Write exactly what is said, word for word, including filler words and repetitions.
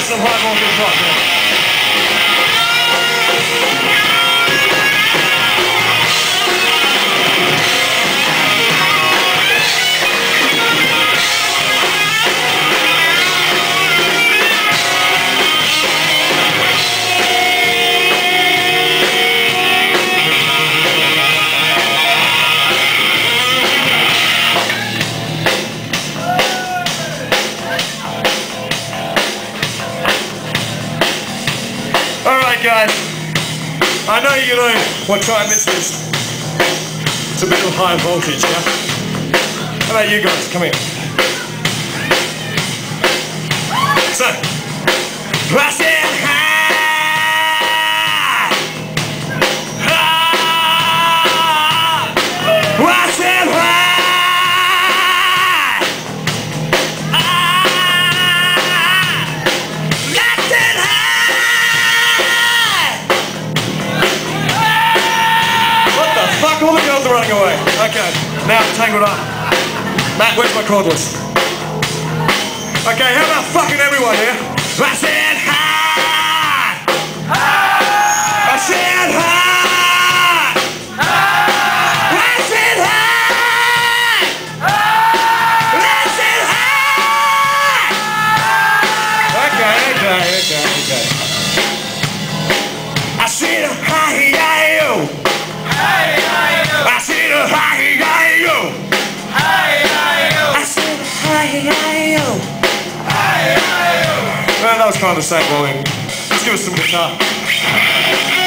some high voltage rock now. Alright guys, I know you know what try and miss is. It's a bit of high voltage, yeah? How about you guys? Come here. So, I said hi! Hi! I said hi! All the girls are running away. Okay, now I'm tangled up. Matt, where's my cordless? Okay, how about fucking everyone here? I said hi! Hi! I said hi! Hi! I said hi! Hi! I said hi! Okay, okay, okay, okay. I said hi, hi, yo! I said a hi, hi, yo. Hi, hi, yo. I said a hi, hi, yo. Hi, hi, yo. Well, that was kind of the same volume. Let's give us some guitar.